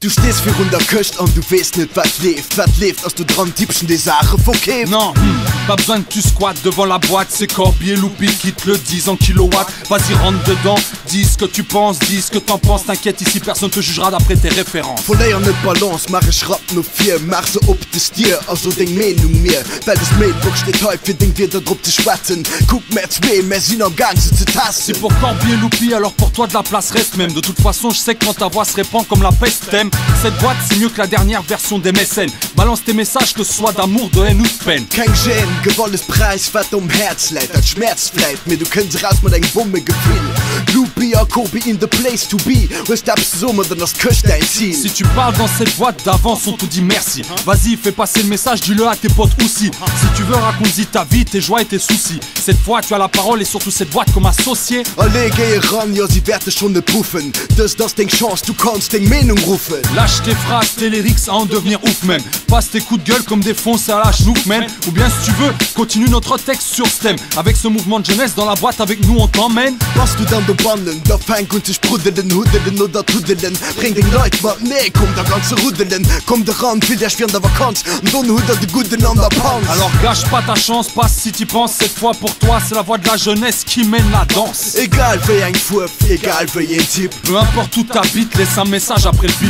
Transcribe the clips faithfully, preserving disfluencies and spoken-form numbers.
Du stehst für runter Köcht und du weißt nicht, was lebt. Was lebt, als du dran tippst des Sachen verkehrt. Non, hmm, pas besoin que tu squattes devant la boîte. C'est Corbier Loupi qui te le disent en kilowatts. Vas-y, rentre dedans, dis ce que tu penses, dis ce que t'en penses. T'inquiète, ici personne te jugera d'après tes références. Verleier nicht Balance, mach ich Rapp nur vier. Mach so ob das dir, also denk Meinung mir. Weil das Mailbox steht heute für den wieder drauf zu schwatzen. Guck mehr zwei, mehr sind am Gang zu tasten. C'est pour Corbier Loupi, alors pour toi de la place reste même. De toute façon, je sais que quand ta voix se répand comme la peste t'aime. Cette boîte, c'est mieux que la dernière version des mécènes. Balance tes messages, que ce soit d'amour, de haine ou de peine. Kein Gêne, gewolles Preis, was um Herz leid, als Schmerz bleibt mir, du könntest raus mit deinem Bumme Gefühl. Loupi, Kobi in the place to be. Reste ab Summe, dann das Köcht dein Ziel. Si tu parles dans cette boîte d'avance, on te dit merci. Vas-y, fais passer le message, dis-le à tes potes aussi. Si tu veux, raconte-y ta vie, tes joies et tes soucis. Cette fois, tu as la parole et surtout cette boîte comme associé. Allez, geh ran, ja, sie werden schon ne puffen. Das, das deine Chance, du kannst deine Meinung rufen. Lâche tes phrases, tes lyrics à en devenir ouf, man. Passe tes coups de gueule comme des fonces à la schnouf, man. Ou bien, si tu veux, continue notre texte sur ce thème. Avec ce mouvement de jeunesse dans la boîte, avec nous, on t'emmène. Was du dann de Banden, da fang und sich bruddeln, huddeln oder tuddeln. Bring den Leuten mal, nee, komm da ganze Ruddeln. Komm da ran, viel der schwer in der Vakanz. Und dann hudder die Guten an der Panz. Alors gâche pas ta chance, passe si t'y penses. Cette fois pour toi, c'est la voix de la jeunesse qui mène la danse. Egal wie ein Furf, egal wie ein Tipp. Peu importe où t'habites, laisse un message après le bip.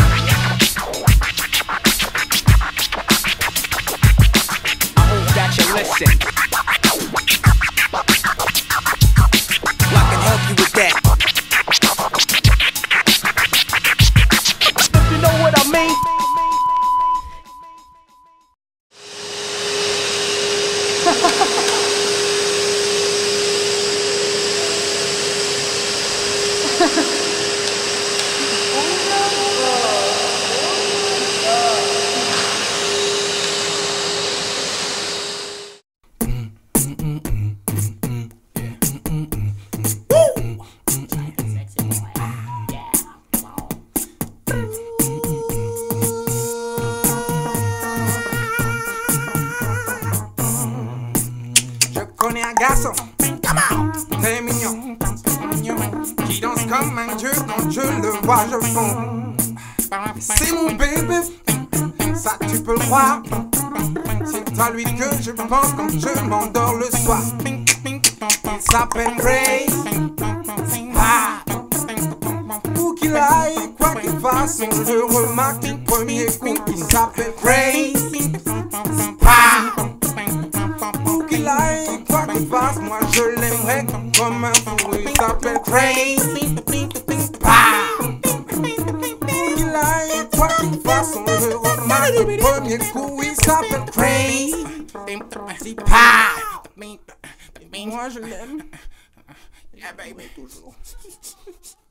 Listen, I can help you with that. If you know what I mean. Connais un garçon, très mignon, qui danse comme un dieu quand je le vois, je fonds. C'est mon bébé, ça tu peux le croire. C'est à lui que je pense quand je m'endors le soir. Il s'appelle Grace. Ah. Où qu'il aille, quoi qu'il fasse, on le remarque du premier coup. Il s'appelle Grace. Ah. Qu'il aille, quoi qu'il fasse, moi je l'aimerais comme un fou. Il s'appelle Crazy. Ah. Qu'il aille, quoi qu'il fasse, on le remarque du premier coup. Il s'appelle Crazy. Ah. Moi je l'aime. Yeah baby, toujours.